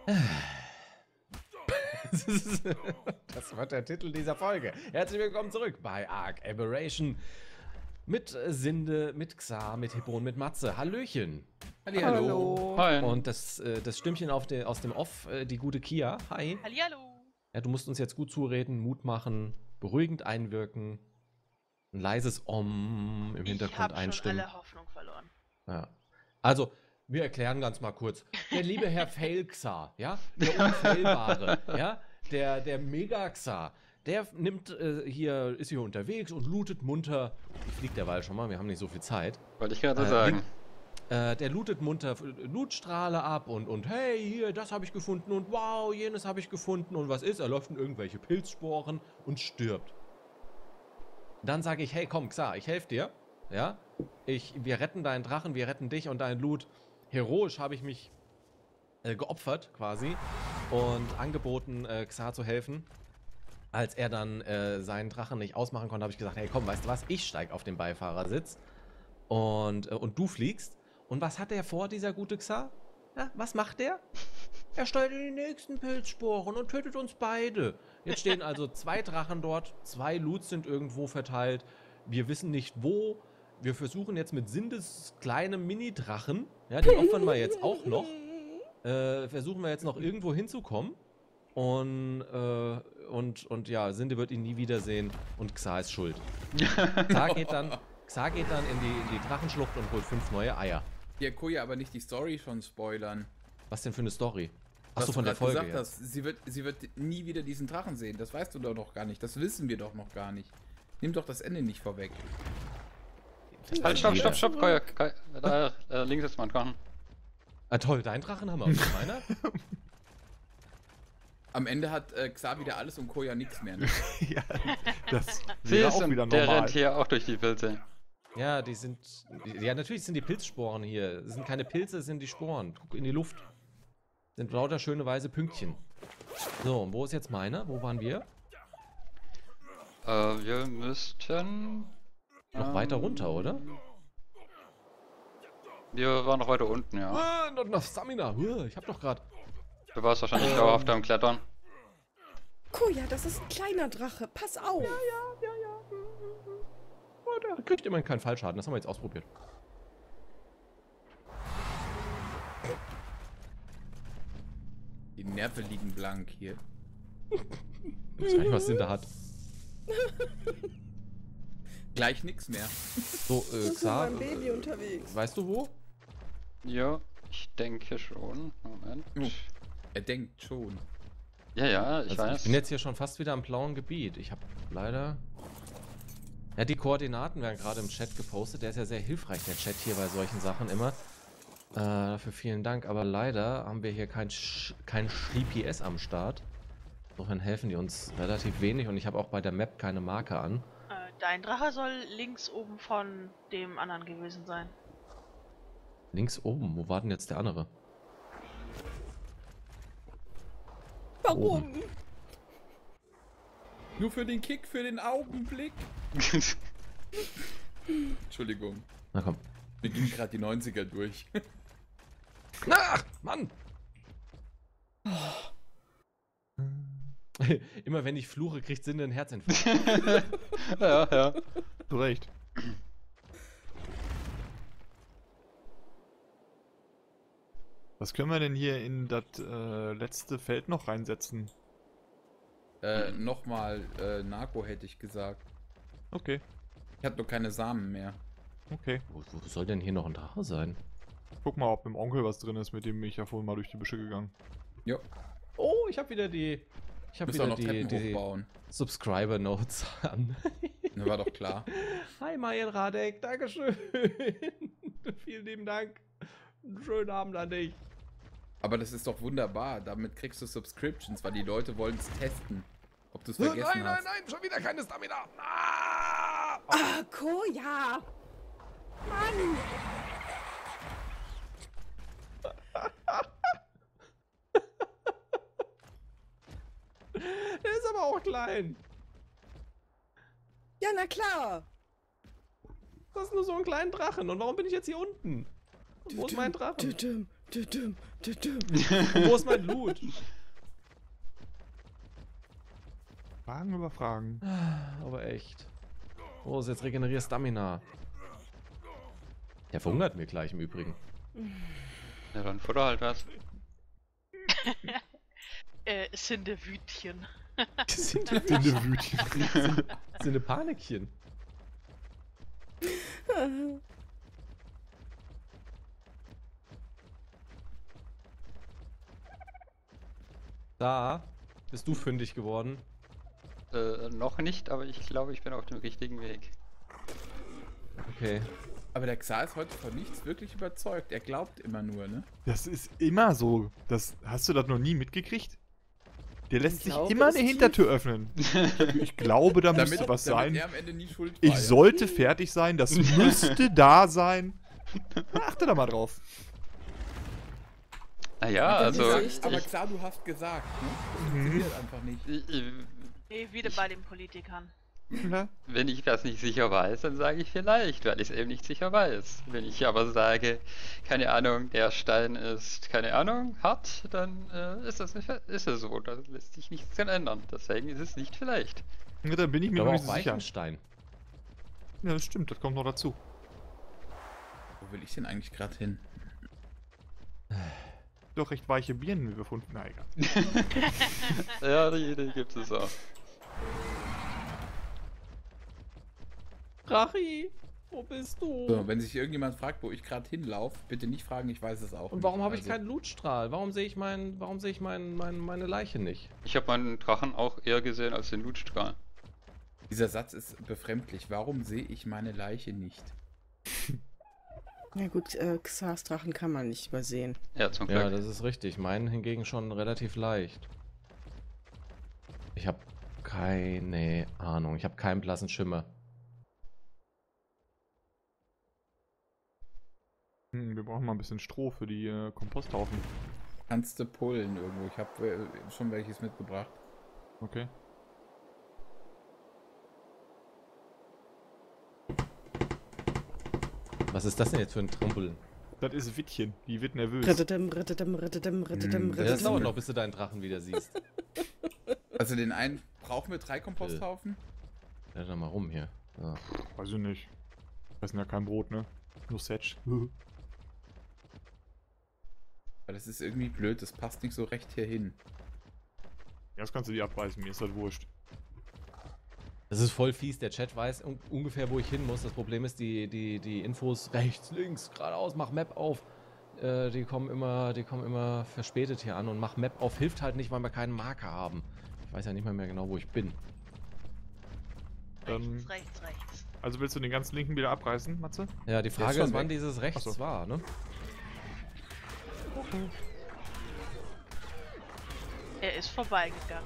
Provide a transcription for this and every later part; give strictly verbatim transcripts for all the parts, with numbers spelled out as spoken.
Das wird der Titel dieser Folge. Herzlich willkommen zurück bei Ark Aberration. Mit äh, Sinde, mit Xar, mit Hippo und mit Matze. Hallöchen. Hallihallo. Hi. Und das, äh, das Stimmchen auf de, aus dem Off, äh, die gute Kia. Hi. Hallihallo. Ja, du musst uns jetzt gut zureden, Mut machen, beruhigend einwirken, ein leises Om im Hintergrund Ich habe schon einstimmen. alle Hoffnung verloren. Ja. Also, wir erklären ganz mal kurz. Der liebe Herr Failxar, ja, der Unfehlbare, ja, der, der Megaxar, der nimmt äh, hier, ist hier unterwegs und lootet munter. Ich flieg derweil schon mal, wir haben nicht so viel Zeit. Wollte ich gerade Äh, sagen. nimmt- Äh, der lootet munter Lootstrahle ab und, und hey, hier, das habe ich gefunden und wow, jenes habe ich gefunden und was ist? Er läuft in irgendwelche Pilzsporen und stirbt. Dann sage ich, hey, komm, Xar, ich helfe dir, ja, ich, wir retten deinen Drachen, wir retten dich und deinen Loot. Heroisch habe ich mich äh, geopfert, quasi, und angeboten, äh, Xar zu helfen. Als er dann äh, seinen Drachen nicht ausmachen konnte, habe ich gesagt, hey, komm, weißt du was, ich steige auf den Beifahrersitz und, äh, und du fliegst. Und was hat der vor, dieser gute Xar? Ja, was macht der? Er steuert in die nächsten Pilzsporen und tötet uns beide. Jetzt stehen also zwei Drachen dort, zwei Loots sind irgendwo verteilt. Wir wissen nicht wo. Wir versuchen jetzt mit Sindes kleinem Mini-Drachen, ja, den opfern wir jetzt auch noch, äh, versuchen wir jetzt noch irgendwo hinzukommen. Und, äh, und, und ja, Sinde wird ihn nie wiedersehen und Xar ist schuld. Xar geht dann, Xar geht dann in die, in die Drachenschlucht und holt fünf neue Eier. Ja, Koja, aber nicht die Story schon spoilern. Was denn für eine Story? Was Achso, du von der grad Folge gesagt jetzt. hast, sie wird, sie wird nie wieder diesen Drachen sehen. Das weißt du doch noch gar nicht. Das wissen wir doch noch gar nicht. Nimm doch das Ende nicht vorweg. Halt, stopp, stopp, stopp, Koja, Koja, da, äh, links ist mein Drachen. Ah toll, deinen Drachen haben wir. Und meiner? Am Ende hat äh, Xar wieder alles und Koja nichts mehr. Ne? Ja, das Sie wäre ist auch wieder und der normal. rennt hier auch durch die Pilze. Ja, die sind. Ja, natürlich sind die Pilzsporen hier. Es sind keine Pilze, es sind die Sporen. Guck in die Luft. Sind lauter schöne weiße Pünktchen. So, und wo ist jetzt meiner? Wo waren wir? Äh, wir müssten... Noch ähm, weiter runter, oder? Wir waren noch weiter unten, ja. Ah, noch, noch Stamina. Uh, ich hab doch grad. Du warst wahrscheinlich Ähm. dauerhaft am Klettern. Koja, das ist ein kleiner Drache. Pass auf. Ja, ja, ja. Oh, der kriegt immerhin keinen Fallschaden. Das haben wir jetzt ausprobiert. Die Nerven liegen blank hier. Ich weiß gar nicht, was Sinde hat. Gleich nichts mehr. So, Ich äh, bin mit Xar, meinem Baby äh, unterwegs. weißt du wo? Ja, ich denke schon. Moment. Oh, er denkt schon. Ja, ja, ich Also, weiß. ich bin jetzt hier schon fast wieder am blauen Gebiet. Ich habe leider... Ja, die Koordinaten werden gerade im Chat gepostet. Der ist ja sehr hilfreich, der Chat hier bei solchen Sachen immer. Äh, dafür vielen Dank. Aber leider haben wir hier kein, Sch kein G P S am Start. Insofern helfen die uns relativ wenig. Und ich habe auch bei der Map keine Marke an. Äh, dein Drache soll links oben von dem anderen gewesen sein. Links oben. Wo war denn jetzt der andere? Warum? Nur für den Kick, für den Augenblick. Entschuldigung. Na komm. Wir gehen gerade die neunziger durch. Ach, Mann! Immer wenn ich fluche, kriegt Sinde einen Herzinfarkt. ja, ja. Zu Recht. Was können wir denn hier in das äh, letzte Feld noch reinsetzen? äh, nochmal äh, Narko hätte ich gesagt. Okay, Ich habe nur keine Samen mehr. okay. Wo, wo soll denn hier noch ein Drache sein? Guck mal, ob im Onkel was drin ist, mit dem bin ich ja vorhin mal durch die Büsche gegangen. Jo, Oh, ich habe wieder die... Ich habe müssen auch wieder noch die, Treppen die hochbauen. Subscriber-Notes an. Na, war doch klar. Hi Mayen Radek, Dankeschön. Vielen lieben Dank. Einen schönen Abend an dich. Aber das ist doch wunderbar. Damit kriegst du Subscriptions, weil die Leute wollen es testen. Ob du es Nein, vergessen nein, hast. nein, schon wieder keine Stamina. Ah! Ah, Koja. Mann. Der ist aber auch klein. Ja, na klar. Das ist nur so ein kleiner Drachen. Und warum bin ich jetzt hier unten? Und wo ist mein Drachen? Tütüm, Düdüm, düdüm. Und wo ist mein Loot? Fragen über Fragen. Aber echt. Oh, ist jetzt regenerier Stamina. Der verhungert mir gleich im Übrigen. Ja, dann futter halt was. Äh, es sind der Wütchen. Sind Dünne Wütchen. sind eine Panikchen. Da bist du fündig geworden. Äh, noch nicht, aber ich glaube, ich bin auf dem richtigen Weg. Okay. Aber der Xar ist heute von nichts wirklich überzeugt. Er glaubt immer nur, ne? Das ist immer so. Das, hast du das noch nie mitgekriegt? Der lässt Ich sich glaube, immer es eine ist Hintertür öffnen. Ich glaube, da müsste was damit sein. er am Ende nie schuld war, Ich ja. sollte fertig sein, das müsste da sein. Achte da mal drauf. Naja, Ja, also. das Aber, ist aber Ich, klar, du hast gesagt, ne? Das funktioniert einfach nicht. ich, ich, Nee, wieder bei den Politikern. Ja. wenn ich das nicht sicher weiß, dann sage ich vielleicht, weil ich es eben nicht sicher weiß. Wenn ich aber sage, keine Ahnung, der Stein ist, keine Ahnung, hart, dann äh, ist das nicht, ist es so. Da lässt sich nichts dran ändern. Deswegen ist es nicht vielleicht. Ja, da bin ich mir Aber noch auch nicht so sicher. Weichenstein. Ja, das stimmt, das kommt noch dazu. Wo will ich denn eigentlich gerade hin? Doch recht weiche Birnen, wie wir gefunden. Na egal. Ja, die Idee gibt es auch. Rachi, wo bist du? So, wenn sich irgendjemand fragt, wo ich gerade hinlaufe, bitte nicht fragen, ich weiß es auch Und nicht. warum habe ich Also, keinen Lootstrahl? Warum sehe ich mein, warum sehe ich mein, mein, meine Leiche nicht? Ich habe meinen Drachen auch eher gesehen als den Lootstrahl. Dieser Satz ist befremdlich. Warum sehe ich meine Leiche nicht? Ja gut, äh, Xars Drachen kann man nicht übersehen. Ja, zum Ja, Glück. das ist richtig. Meinen hingegen schon relativ leicht. Ich habe keine Ahnung. Ich habe keinen blassen Schimmer. Hm, wir brauchen mal ein bisschen Stroh für die äh, Komposthaufen. Kannst du pullen irgendwo? Ich habe äh, schon welches mitgebracht. Okay. Was ist das denn jetzt für ein Trumpeln? Das ist Wittchen, die wird nervös. Rittedem, rittedem, rittedem, rittedem, Hm, Ja, das rittedem. dauert noch, bis du deinen Drachen wieder siehst. Also den einen brauchen wir drei Komposthaufen. Ja, dann mal rum hier. So. Weiß ich nicht. Wir essen ja kein Brot, ne? Nur Setch. Aber das ist irgendwie blöd, das passt nicht so recht hier hin. Ja, das kannst du dir abreißen, mir ist das wurscht. Das ist voll fies. Der Chat weiß un ungefähr, wo ich hin muss. Das Problem ist, die, die, die Infos rechts, links, geradeaus, mach Map auf. Äh, die kommen immer, die kommen immer verspätet hier an und mach Map auf hilft halt nicht, weil wir keinen Marker haben. Ich weiß ja nicht mal mehr genau, wo ich bin. Ähm, Rechts, rechts, rechts. Also willst du den ganz linken wieder abreißen, Matze? Ja, die Frage schon ist, wann weg. dieses rechts Ach so. war, ne? Er ist vorbeigegangen.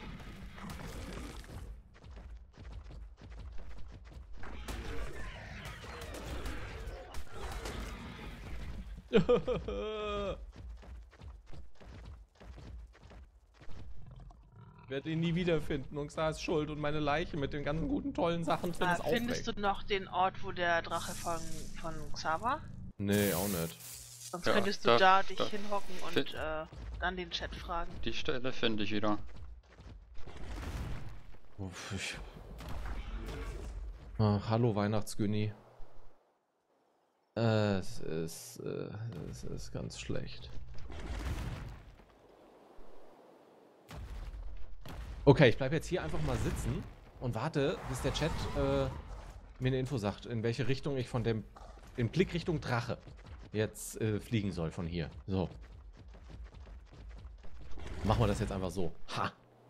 Ich werde ihn nie wiederfinden und Xar ist schuld und meine Leiche mit den ganzen guten, tollen Sachen drin Ah, ist auch findest weg. du noch den Ort, wo der Drache von, von Xar war? Nee, auch nicht. Sonst Ja, könntest du da- da dich da- hinhocken und Find- äh, dann den Chat fragen. Die Stelle finde ich wieder. Uff, ich... Ach, hallo Weihnachtsgünni. Äh, es ist, äh, es ist ganz schlecht. Okay, ich bleibe jetzt hier einfach mal sitzen und warte, bis der Chat äh, mir eine Info sagt, in welche Richtung ich von dem, in Blickrichtung Drache jetzt äh, fliegen soll von hier. So. Machen wir das jetzt einfach so. Ha!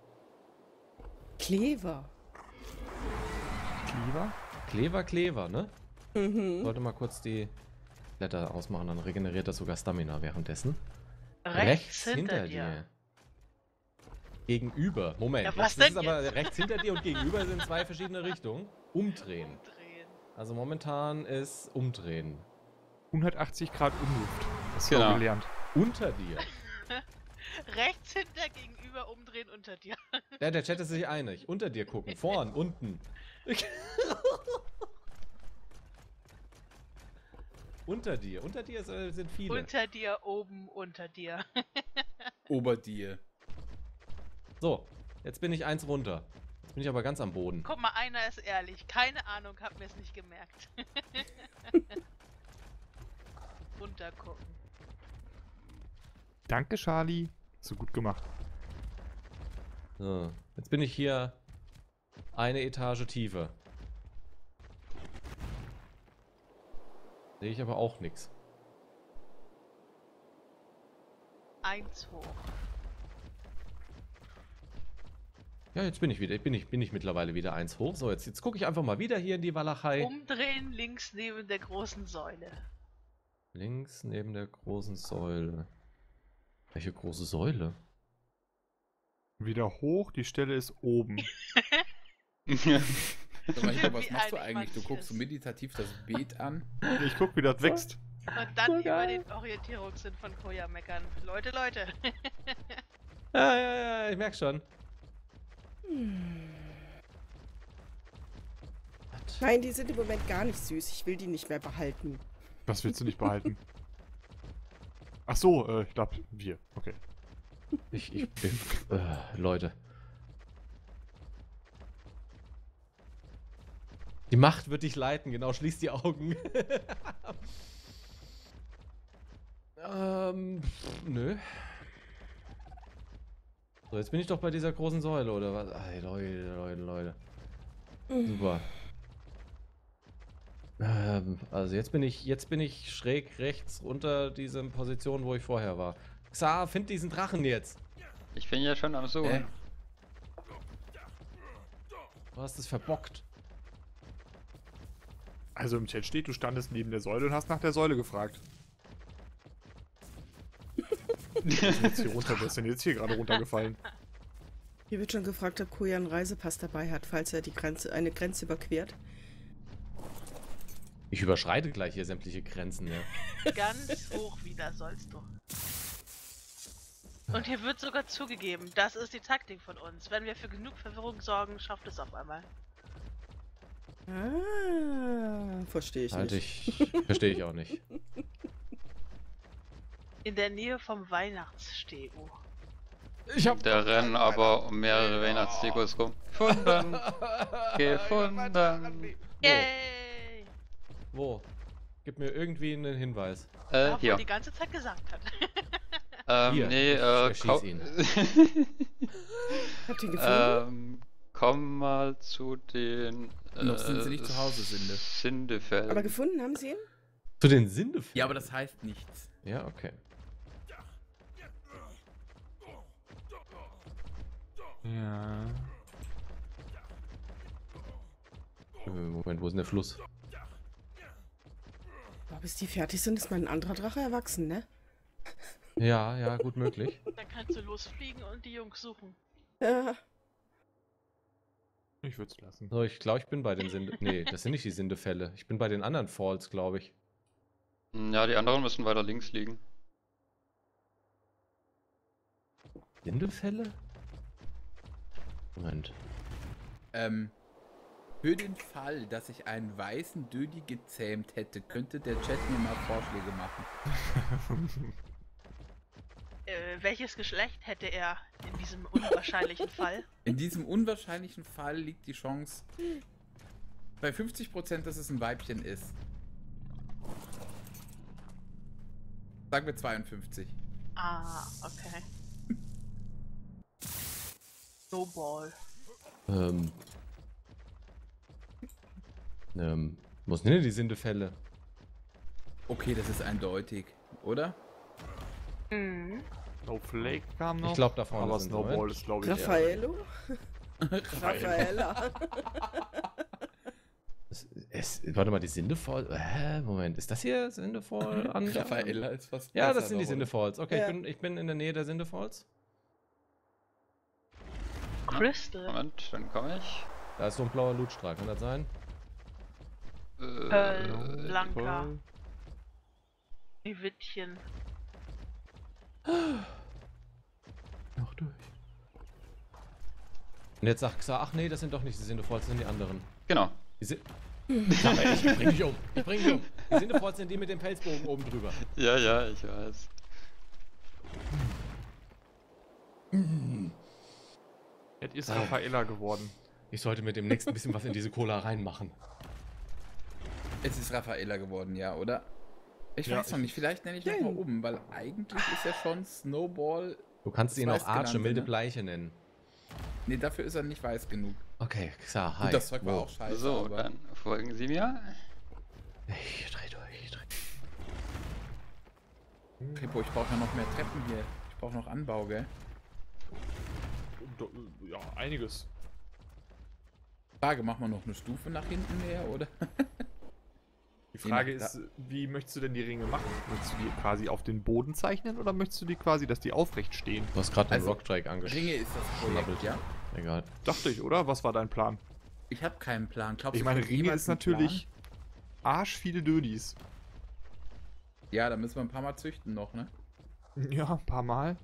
Clever. Cleaver? Clever, clever, ne? Mhm. Sollte mal kurz die Blätter ausmachen, dann regeneriert das sogar Stamina währenddessen. Rechts, hinter, dir. Gegenüber. Moment. Ja, was das denn ist aber jetzt? rechts hinter dir und gegenüber sind zwei verschiedene Richtungen. Umdrehen. Umdrehen. Also momentan ist umdrehen. hundertachtzig Grad Umluft. Das Genau. genau. gelernt. Unter dir. Rechts hinter, gegenüber, umdrehen, unter dir. Ja, der Chat ist sich einig. Unter dir gucken. Vorn, unten. Unter dir. Unter dir ist, äh, sind viele. Unter dir, oben, unter dir. Ober dir. So, jetzt bin ich eins runter. Jetzt bin ich aber ganz am Boden. Guck mal, einer ist ehrlich. Keine Ahnung, hab mir's nicht gemerkt. Runtergucken. Danke, Charlie. So gut gemacht. So, jetzt bin ich hier eine Etage tiefer. Sehe ich aber auch nichts. Eins hoch. Ja, jetzt bin ich wieder, bin ich, bin ich mittlerweile wieder eins hoch. So, jetzt, jetzt gucke ich einfach mal wieder hier in die Walachei. Umdrehen, links neben der großen Säule. Links neben der großen Säule. Welche große Säule? Wieder hoch, die Stelle ist oben. Sag mal, Nico, was Wie machst du einig eigentlich? Du man guckst so ist. meditativ das Beet an. Ich guck, wie das wächst. Und dann über den Orientierungssinn von Koja meckern. Leute, Leute. Ja, ja, ja, ich merk schon. Nein, die sind im Moment gar nicht süß. Ich will die nicht mehr behalten. Was willst du nicht behalten? Ach so, äh, ich glaube, wir. Okay. Ich, ich bin. Äh, Leute. Die Macht wird dich leiten, genau, schließ die Augen. ähm, pff, nö. So, jetzt bin ich doch bei dieser großen Säule, oder was? Ey, Leute, Leute, Leute. Super. Ähm, also jetzt bin ich, jetzt bin ich schräg rechts unter dieser Position, wo ich vorher war. Xar, find diesen Drachen jetzt. Ich bin ja schon am Suchen. Äh? Du hast es verbockt. Also im Chat steht, du standest neben der Säule und hast nach der Säule gefragt. Was ist jetzt hier runter? Wer ist denn jetzt hier gerade runtergefallen? Hier wird schon gefragt, ob Koja einen Reisepass dabei hat, falls er die Grenze, eine Grenze überquert. Ich überschreite gleich hier sämtliche Grenzen, ja. Ganz hoch wieder sollst du. Und hier wird sogar zugegeben, das ist die Taktik von uns. Wenn wir für genug Verwirrung sorgen, schafft es auf einmal. Ah, verstehe ich Halt nicht. ich, verstehe ich auch nicht. In der Nähe vom Weihnachtsstego. Ich hab Da rennen aber um mehrere Weihnachtsdekos rum. Gefunden! Gefunden! Yay! Wo? Gib mir irgendwie einen Hinweis. Äh, Obwohl hier. die ganze Zeit gesagt hat. Ähm, Hier, nee, ich äh, erschieß komm, ihn. Habt ihr ihn gefunden? ähm, komm mal zu den, äh, Noch sind sie nicht zu Hause, Sinde. Sindefällen. Aber gefunden haben sie ihn? Zu den Sindefällen? Ja, aber das heißt nichts. Ja, okay. Ja. Äh, Moment, wo ist denn der Fluss? Aber bis die fertig sind, ist mein anderer Drache erwachsen, ne? Ja, ja, gut möglich. Dann kannst du losfliegen und die Jungs suchen. Ja. Ich würde es lassen. So, ich glaube, ich bin bei den Sinde... Nee, das sind nicht die Sindefälle. Ich bin bei den anderen Falls, glaube ich. Ja, die anderen müssen weiter links liegen. Sindefälle? Moment. Ähm, für den Fall, dass ich einen weißen Dödi gezähmt hätte, könnte der Chat mir mal Vorschläge machen. Äh, welches Geschlecht hätte er in diesem unwahrscheinlichen Fall? In diesem unwahrscheinlichen Fall liegt die Chance bei fünfzig Prozent, dass es ein Weibchen ist. Sagen wir zweiundfünfzig. Ah, okay. Snowball. Ähm. Ähm. Wo sind denn die Sindefälle? Okay, das ist eindeutig, oder? Mhm. Snowflake kam noch. Ich glaube, da vorne aber sind Snowball Moment. ist, glaube ich, eher- Raffaello? Raffaella. Es, es, warte mal, die Sindefall... Hä? Moment, ist das hier Sindefall an? Raffaella ist fast Ja, das besser sind die noch, oder? Sindefalls. Okay, Ja. ich, bin, ich bin in der Nähe der Sindefalls. Crystal. Moment, dann komme ich. Da ist so ein blauer Lootstrahl, kann das sein? Äh, Pearl, Blanka, Toll. Wittchen. Noch durch. Und jetzt sagt Xa, ach nee, das sind doch nicht die Sindefalls, das sind die anderen. Genau. Die sind... Sag mal, ich bring dich um, ich bring dich um. Die Sindefrost sind die mit dem Felsbogen oben drüber. Ja, ja, ich weiß. Jetzt ist Raffaella geworden. Ich sollte mit dem nächsten bisschen was in diese Cola reinmachen. Es ist Raffaella geworden, ja, oder? Ich Ja, weiß noch nicht, vielleicht nenne ich noch mal oben, weil eigentlich ist ja schon Snowball... Du kannst ihn Das auch Arche, Weißgenannte, milde ne? Bleiche nennen. Nee, dafür ist er nicht weiß genug. Okay, klar, hi. Gut, das Zeug war Wow. auch scheiße, So, aber... dann folgen Sie mir. Ich dreh durch, ich dreh. Pippo, ich brauche ja noch mehr Treppen hier. Ich brauche noch Anbau, gell? Do- Ja, einiges. Frage, machen wir noch eine Stufe nach hinten mehr, oder? Die Frage Je nach- ist, wie möchtest du denn die Ringe machen? Möchtest du die quasi auf den Boden zeichnen oder möchtest du die quasi, dass die aufrecht stehen? Du hast gerade den Also, Rockdrake angeschaut. Ringe ist das Projekt, ja? Egal. Dachte ich, oder? Was war dein Plan? Ich habe keinen Plan. Glaubst Ich du, meine, kommt Ringe jemals ist ein natürlich arsch viele Dödis. Plan? Ja, da müssen wir ein paar Mal züchten noch, ne? Ja, ein paar Mal.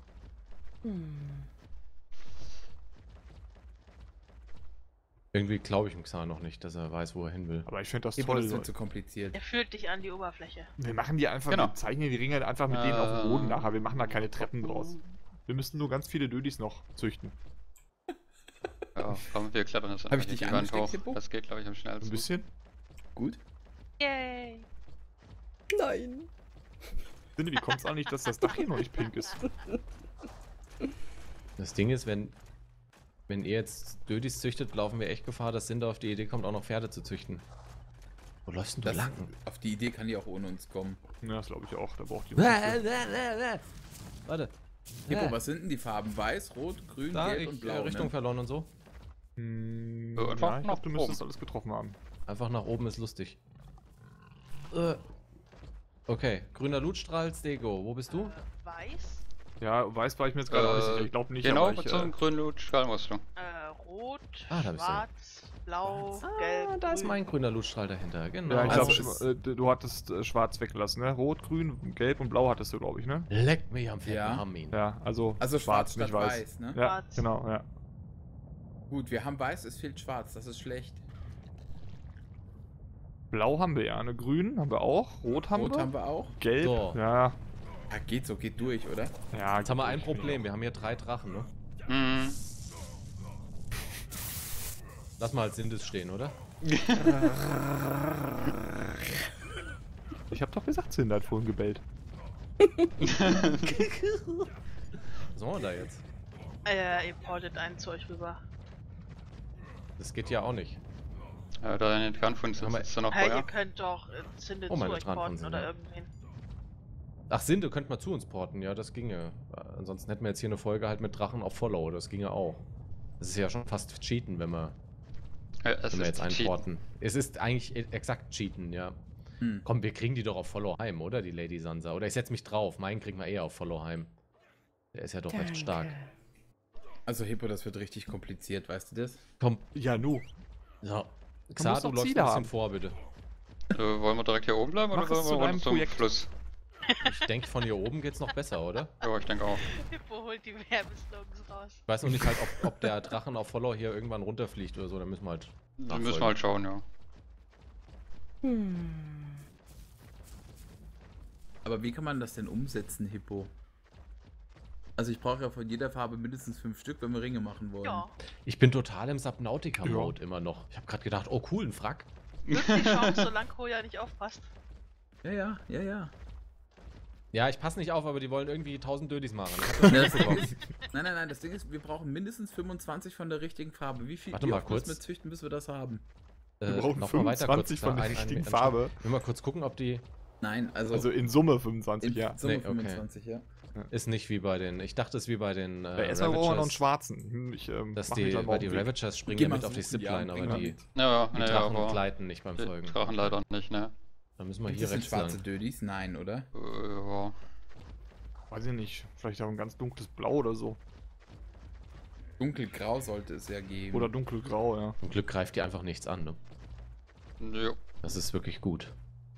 Irgendwie glaube ich dem Xar noch nicht, dass er weiß, wo er hin will. Aber ich finde das Pippo, toll. das wird So. zu kompliziert. Er führt dich an die Oberfläche. Wir machen die einfach, Genau. wir zeichnen die Ringe einfach mit denen auf dem Boden Äh. nachher. Wir machen da keine Treppen draus. Wir müssen nur ganz viele Dödis noch züchten. Ja, komm, wir klettern jetzt Hab einfach ich hier dich die Wand angesteckt, hoch. Hippo? Das geht, glaube ich, am Ein schnellsten. bisschen. Gut? Yay! Nein. Sinde, wie kommt es eigentlich, dass das Dach hier noch nicht pink ist? Das Ding ist, wenn, wenn ihr jetzt Dödis züchtet, laufen wir echt Gefahr, dass Sinde auf die Idee kommt, auch noch Pferde zu züchten. Wo läufst denn du Das, lang? auf die Idee kann die auch ohne uns kommen. Ja, das glaube ich auch. Da braucht die noch ein bisschen. Warte. Hippo, Äh, was sind denn die Farben? Weiß, Rot, Grün, da, Gelb ich, und äh, Blau, Richtung ne? verloren und so. Hm, Ja, einfach ja, ich nach glaube, du müsstest oben. alles getroffen haben. Einfach nach oben ist lustig. Äh. Okay, grüner Lootstrahl, Stego. Wo bist du? Äh, weiß, Ja, weiß war ich mir jetzt gerade auch nicht Äh, sicher. Ich glaube nicht, Genau, aber mit ich, so äh, einem grünen Lutschstrahl musst du. äh, rot, Ah, da bist du. schwarz, blau, Ah, gelb, da ist grün. mein grüner Lootstrahl dahinter. Genau. Ja, ich Also glaube, es- äh, du hattest äh, schwarz weggelassen, ne? Rot, grün, gelb und blau hattest du, glaube ich, ne? Leck mich am fetten Ja. Hamin. Ja, also, Also schwarz nicht statt weiß, ne? Ja, Schwarz. genau, ja. Gut, wir haben weiß, es fehlt schwarz, das ist schlecht. Blau haben wir ja, ne? Grün haben wir auch, rot haben Rot wir, haben wir auch. gelb, So. ja. Ja, geht so, geht durch, oder? Ja, Jetzt haben wir ein gut, Problem. Wir haben hier drei Drachen, ne? Mhm. Lass mal als Sindes stehen, oder? Ich habe doch gesagt, Cinder hat vorhin gebellt. Was machen wir da jetzt? Äh, ihr portet einen zu euch rüber. Das geht ja auch nicht. Ja, da in den Kernfund Haben wir- sitzt du noch Hey, Feuer. ihr könnt doch äh, Zinde Oh, zu meine euch Tranten porten sind oder da. irgendwen. Ach, Sinde könnte mal zu uns porten. Ja, das ginge. Äh, Ansonsten hätten wir jetzt hier eine Folge halt mit Drachen auf Follow. Das ginge auch. Das ist ja schon fast Cheaten, wenn wir, Ja, es wenn wir ist jetzt Cheat. einporten. Es ist eigentlich e- exakt Cheaten, ja. Hm. Komm, wir kriegen die doch auf Follow heim, oder? Die Lady Sansa. Oder ich setze mich drauf. Meinen kriegen wir eher auf Follow heim. Der ist ja doch recht stark. Also Hippo, das wird richtig kompliziert, weißt du das? Komm, Ja, nu. so. musst Xar, du doch läufst ein Ziele bisschen haben. vor, bitte. Äh, wollen wir direkt hier oben bleiben Mach oder es wollen zu wir deinem runter zum Projekt. Fluss? Ich denke, von hier oben geht's noch besser, oder? Ja, ich denke auch. Hippo holt die Werbeslogans raus. Ich weiß noch nicht halt, ob, ob der Drachen auf Follow hier irgendwann runterfliegt oder so. Da müssen wir halt Die nachfolgen. müssen wir halt schauen, ja. Hm. Aber wie kann man das denn umsetzen, Hippo? Also ich brauche ja von jeder Farbe mindestens fünf Stück, wenn wir Ringe machen wollen. Ja. Ich bin total im Subnautica-Mode immer noch. Ich habe gerade gedacht, oh cool, ein Frack. Nutzt die Chance, solange Koja nicht aufpasst. Ja, ja, ja, ja. Ja, ich passe nicht auf, aber die wollen irgendwie tausend Dödis machen. Ich hab das Ja, nicht das Ding bekommen. ist, nein, nein, nein, das Ding ist, wir brauchen mindestens fünfundzwanzig von der richtigen Farbe. Wie viel Warte wie mal oft müssen kurz. wir züchten, bis wir das haben? Äh, Wir brauchen noch mal weiter fünfundzwanzig kurz, von der ein- ein- richtigen ein- Farbe. Ich will mal kurz gucken, ob die Nein, also, Also in Summe fünfundzwanzig, in ja. Summe Nee, okay. fünfundzwanzig, ja. ist nicht wie bei den. Ich dachte, es ist wie bei den. Äh, Bei erstmal brauchen wir noch einen Ravagers, schwarzen. Hm, Ich, ähm, dass mach die, mich dann weil die auf den Weg. Ravagers springen Geh ja mal mit auf die suchen, ja, Zipline, bring aber mal die, mit. Ja, die ja, Drachen aber gleiten nicht beim die Folgen. Drachen leider nicht, ne? Da müssen wir Und hier das sind rechts schwarze lang. Dödis? Nein, oder? Äh, ja. Weiß ich nicht. Vielleicht auch ein ganz dunkles Blau oder so. Dunkelgrau sollte es ja geben. Oder dunkelgrau, ja. Zum Glück greift die einfach nichts an, ne? Jo. Das ist wirklich gut.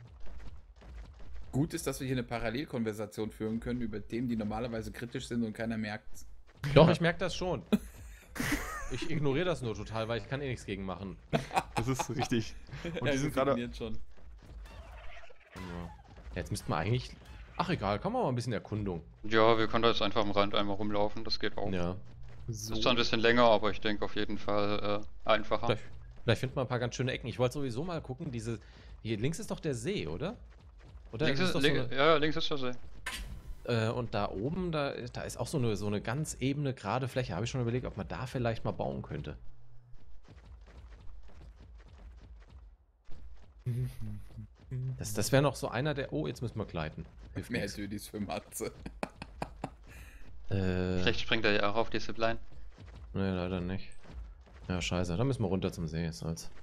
Gut ist, dass wir hier eine Parallelkonversation führen können über Themen, die normalerweise kritisch sind und keiner merkt's. Doch, ich merke das schon. Ich ignoriere das nur total, weil ich kann eh nichts gegen machen. Das ist richtig. Und Ja, die sind gerade. funktioniert schon. Ja. Jetzt müssten wir eigentlich... Ach egal, kommen wir mal ein bisschen Erkundung. Ja, wir können da jetzt einfach am Rand einmal rumlaufen, das geht auch. Ja. So. Ist zwar ein bisschen länger, aber ich denke auf jeden Fall äh, einfacher. Vielleicht, vielleicht finden wir ein paar ganz schöne Ecken. Ich wollte sowieso mal gucken, diese... Hier links ist doch der See, oder? Oder Links ist ist, doch link, so eine, ja, links ist der See. äh, und da oben, da, da ist auch so eine, so eine ganz ebene, gerade Fläche. Habe ich schon überlegt, ob man da vielleicht mal bauen könnte. Das, das wäre noch so einer der... Oh, jetzt müssen wir gleiten. Hilft Mehr nix. Dödis für Matze. Äh, Vielleicht springt er ja auch auf die Zipline. nee, leider nicht. Ja, scheiße. Dann müssen wir runter zum See. Ist als.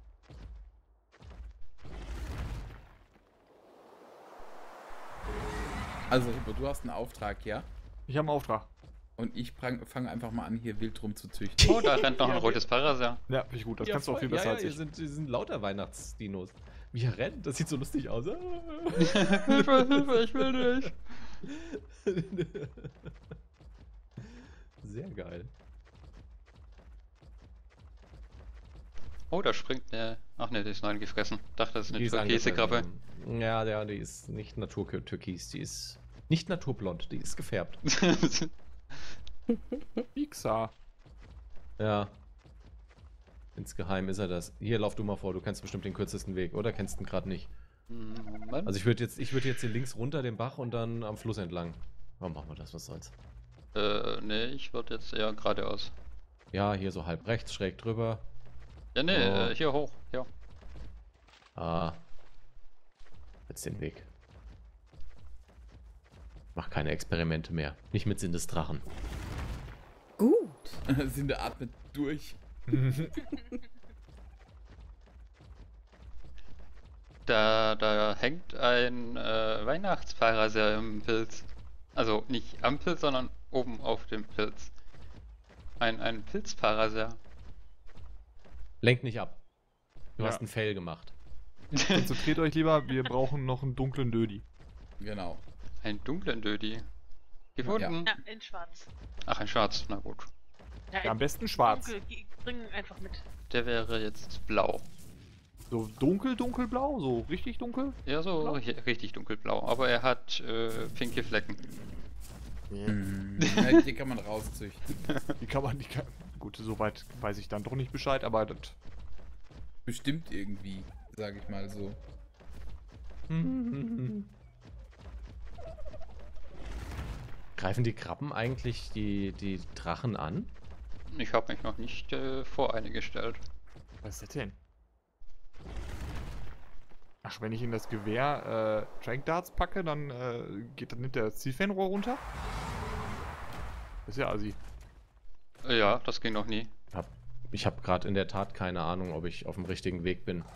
Also, Hippo, du hast einen Auftrag, ja? Ich habe einen Auftrag. Und ich fange einfach mal an, hier wild rum zu züchten. Oh, da rennt noch ein Ja, rotes Parasar. Ja, finde ich gut. Das Ja, kannst du auch voll. viel besser ja, ja, als hier ich. sind, hier sind lauter Weihnachtsdinos. Wie er rennt, das sieht so lustig aus. Hilfe, Hilfe, ich will nicht. Sehr geil. Oh, da springt eine... Ach ne, die ist neu gefressen. Dachte, das ist eine Die ist Türkise-Krabbe. angefallen. Ja, ja, die ist nicht naturtürkis, die ist nicht naturblond, die ist gefärbt. Pixar. Ja. Insgeheim ist er das. Hier, lauf du mal vor, du kennst bestimmt den kürzesten Weg, oder? Kennst du ihn gerade nicht? Moment. Also ich würde jetzt, ich würde jetzt hier links runter den Bach und dann am Fluss entlang. Warum machen wir das, was soll's? Äh, ne, ich würde jetzt eher geradeaus. Ja, hier so halb rechts, schräg drüber. Ja, ne, Oh. äh, hier hoch. Ja. Ah. Jetzt den Weg. Mach keine Experimente mehr. Nicht mit Sinn des Drachen. Gut. Sinde atmet durch. Da, da hängt ein äh, Weihnachtsparasar im Pilz. Also nicht am Pilz, sondern oben auf dem Pilz. Ein, ein Pilzparasar. Lenk nicht ab. Du Ja. hast ein Fell gemacht. Konzentriert euch lieber, wir brauchen noch einen dunklen Dödi. Genau. Ein dunklen Dödi. Gefunden. Ja, in schwarz. Ach, ein Schwarz. Na gut. Ja, Ja, am in besten schwarz. dunkel, ge- bring einfach mit. Der wäre jetzt blau. So dunkel, dunkelblau, so richtig dunkel. Ja, so Blau? ri- richtig dunkelblau. Aber er hat äh, pinke Flecken. Mhm. Ja, die kann man rauszüchten. Die kann man, die kann, gut, soweit weiß ich dann doch nicht Bescheid, aber das, Bestimmt irgendwie, sage ich mal so. Greifen die Krabben eigentlich die, die Drachen an? Ich habe mich noch nicht äh, vor eine gestellt. was ist das denn? Ach, wenn ich in das Gewehr äh, Trank Darts packe, dann äh, geht dann nicht der Zielfernrohr runter? Das ist ja assi. Äh, ja, das ging noch nie. Hab, ich habe gerade in der Tat keine Ahnung, ob ich auf dem richtigen Weg bin.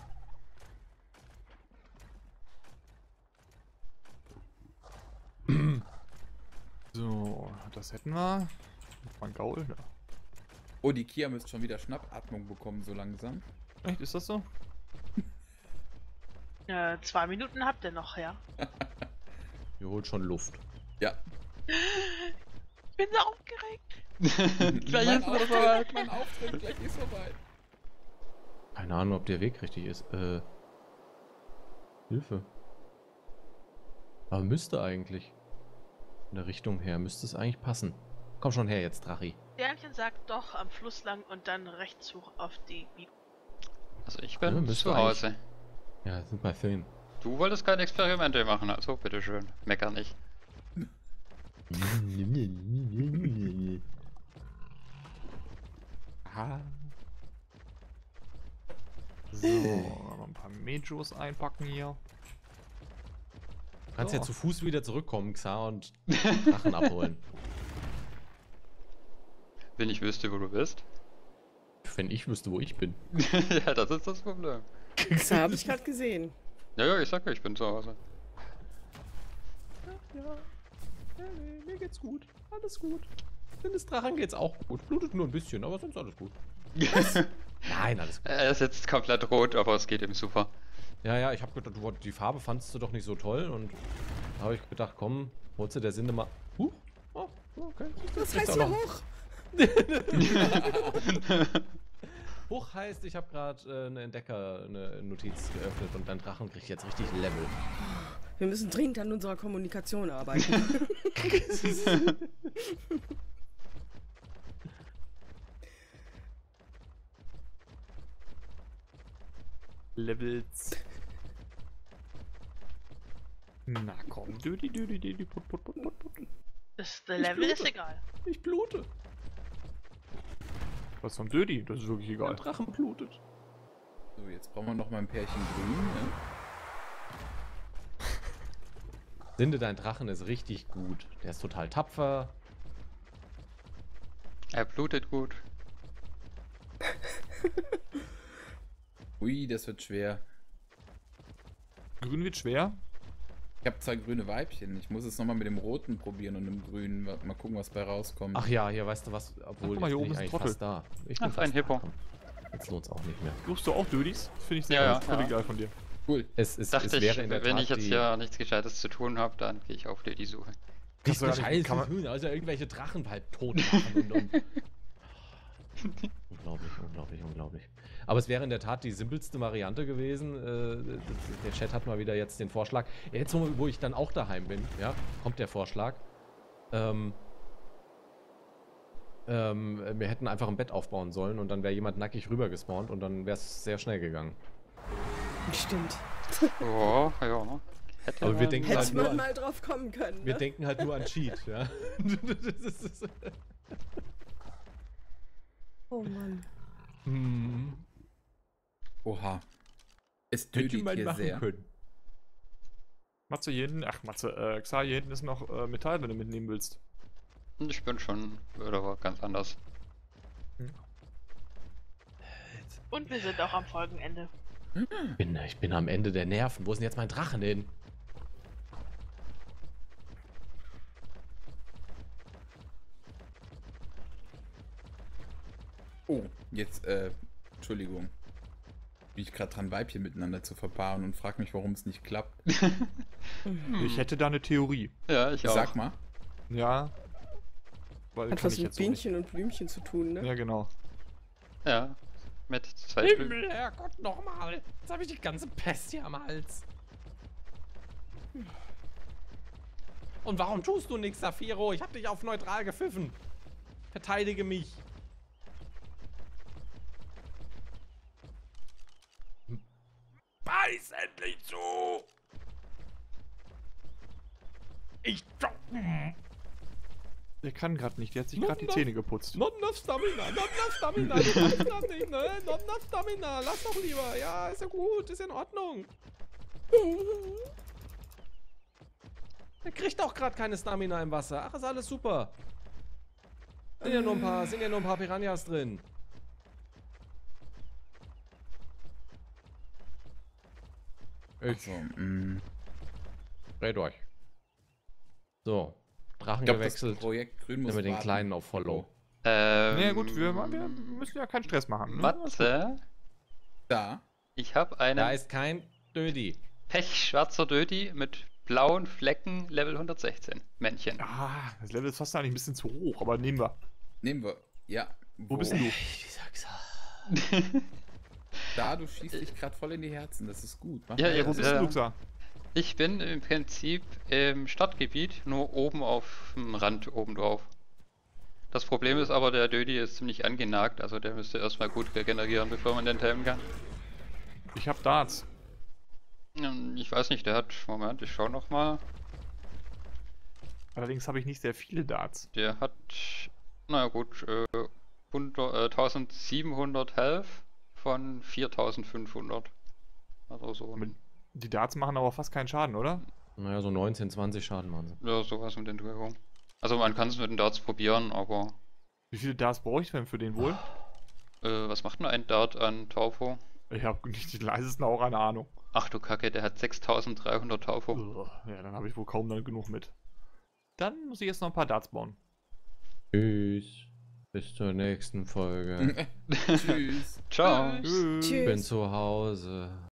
So, das hätten wir. Mein Gaul, ja. Oh, die Kia müsste schon wieder Schnappatmung bekommen, so langsam. Echt, ist das so? Äh, zwei Minuten habt ihr noch, ja. Ihr holt schon Luft. Ja. Ich bin so aufgeregt. Gleich mein ist er Auftritt, soweit. mein Auftritt, gleich ist vorbei. Keine Ahnung, ob der Weg richtig ist. Äh. Hilfe. Aber müsste eigentlich. In der Richtung her müsste es eigentlich passen. Komm schon her jetzt, Drachi. Sternchen sagt doch am Fluss lang und dann rechts hoch auf die Bibel. Also ich Ja, bin müsste zu Hause. Ja, sind bei Film. Du wolltest keine Experimente machen, also bitteschön. Mecker nicht. Aha. So, noch ein paar Mejos einpacken hier. Du kannst So. ja zu Fuß wieder zurückkommen, Xar, und Drachen abholen. Wenn ich wüsste, wo du bist. Wenn ich wüsste, wo ich bin. Ja, das ist das Problem. Das habe ich gerade gesehen. Ja, ja, ich sag ja, ich bin zu Hause. Ja, ja nee, mir geht's gut. Alles gut. Wenn es Drachen geht's auch gut. Blutet nur ein bisschen, aber sonst alles gut. Nein, alles gut. Er ist jetzt komplett rot, aber es geht ihm super. Ja, ja, ich hab gedacht, du, die Farbe fandst du doch nicht so toll und da habe ich gedacht, komm, holst du der Sinde mal. Huch. Oh, okay. Das Jetzt heißt auch hier noch- hoch. Hoch heißt, ich habe gerade äh, eine Entdecker, eine Notiz geöffnet und dein Drachen kriegt jetzt richtig Level. Wir müssen dringend an unserer Kommunikation arbeiten. Levels. Na komm, düdi, düdi, düdi, put, put, put, put, put. Das Level ist blute. egal. Ich blute. Was vom Dödi? Das ist wirklich Mein egal. Drachen blutet. So, jetzt brauchen wir noch mal ein Pärchen Grün. Ne? Sinde, dein Drachen ist richtig gut. Der ist total tapfer. Er blutet gut. Ui, das wird schwer. Grün wird schwer. Ich habe zwei grüne Weibchen. Ich muss es nochmal mit dem roten probieren und dem grünen. Mal gucken, was bei rauskommt. Ach ja, hier weißt du was, obwohl guck mal, jetzt hier bin oben ich ist ein eigentlich Trottel. fast da. Ich Ach, bin fast ein Hippo. da, komm. Jetzt lohnt's auch nicht mehr. Suchst du auch Dödis? Das finde ich sehr Ja, gut. ja, Voll ja. geil von dir. Cool. Es, es, Dachte es ich, wäre in der wenn Tat ich jetzt die, hier nichts Gescheites zu tun habe, dann gehe ich auf die Suche. Kannst du Nichts gar nicht- Gescheites kann zu man- tun, also irgendwelche Drachen halt tot machen und, und Unglaublich, unglaublich, unglaublich. Aber es wäre in der Tat die simpelste Variante gewesen. Äh, der Chat hat mal wieder jetzt den Vorschlag. Jetzt, wo wo ich dann auch daheim bin, ja, kommt der Vorschlag. Ähm, ähm, wir hätten einfach ein Bett aufbauen sollen und dann wäre jemand nackig rüber gespawnt und dann wäre es sehr schnell gegangen. Stimmt. Oh, ja. Hätte Aber wir man- denken Hätte halt nur man an, mal drauf kommen können. wir Ne? denken halt nur an Cheat, ja. Das ist, Oh Mann. hm. Oha. Es Hätte tötet man hier machen sehr. können. Matze, hier hinten, ach Matze, äh, Xa, hier hinten ist noch äh, Metall, wenn du mitnehmen willst. Ich bin schon oder ganz anders. Und wir sind auch am Folgenende. Ich bin, ich bin am Ende der Nerven. Wo ist denn jetzt mein Drachen hin? Oh, jetzt, äh, Entschuldigung. Bin ich gerade dran, Weibchen miteinander zu verpaaren und frag mich, warum es nicht klappt. Ich hätte da eine Theorie. Ja, ich auch. Sag mal. Ja. Weil Hat kann was ich mit jetzt so nicht. Bienchen und Blümchen zu tun, ne? Ja, genau. Ja. Mit zwei Blüten. Himmel, Herrgott, nochmal. Jetzt habe ich die ganze Pest hier am Hals. Und warum tust du nichts, Saphiro? Ich habe dich auf neutral gepfiffen. Verteidige mich. Beiß endlich zu! Ich... Der kann gerade nicht, der hat sich Not gerade die enough. Zähne geputzt. Not enough Stamina, not enough Stamina, du kannst das nicht, ne? Not enough Stamina, lass doch lieber. Ja, ist ja gut, ist ja in Ordnung. Er kriegt auch gerade keine Stamina im Wasser. Ach, ist alles super. Sind ja nur ein paar, sind ja nur ein paar Piranhas drin. Ich So, mh. red euch. So, Drachen Ich glaube, das gewechselt. Projekt Grün muss Nehmen wir den warten. Kleinen auf Follow. Ähm, Naja gut, wir, wir müssen ja keinen Stress machen. Ne? Matze, Da. ich habe einen Da ist kein Dödi. pechschwarzer Dödi mit blauen Flecken, Level hundertsechzehn. Männchen. Ah, das Level ist fast eigentlich ein bisschen zu hoch, aber nehmen wir. Nehmen wir. Ja. Wo bist denn du? Da, du schießt dich gerade voll in die Herzen. Das ist gut. Mach Ja, weiter. ja, Wo bist äh, du, Luxa? Ich bin im Prinzip im Stadtgebiet, nur oben auf dem Rand oben drauf. Das Problem ist aber, der Dödi ist ziemlich angenagt, also der müsste erstmal gut regenerieren, bevor man den tamen kann. Ich hab Darts. Ähm, Ich weiß nicht, der hat, Moment, ich schau noch mal. Allerdings habe ich nicht sehr viele Darts. Der hat, naja gut, äh, hundert, äh, eintausendsiebenhundert Health von viertausendfünfhundert. Also so, Mit- Die Darts machen aber fast keinen Schaden, oder? Naja, so neunzehn, zwanzig Schaden machen sie. ja, sowas um den Dreh rum. Also man kann es mit den Darts probieren, aber Wie viele Darts brauche ich denn für den wohl? äh, was macht denn ein Dart an Taufo? Ich habe nicht die leisesten auch eine Ahnung. Ach du Kacke, der hat sechstausenddreihundert Taufo. Ugh, Ja, dann habe ich wohl kaum dann genug mit. Dann muss ich jetzt noch ein paar Darts bauen. Tschüss. Bis zur nächsten Folge. Tschüss. Ciao. Tschüss. Ich bin Tschüss. zu Hause.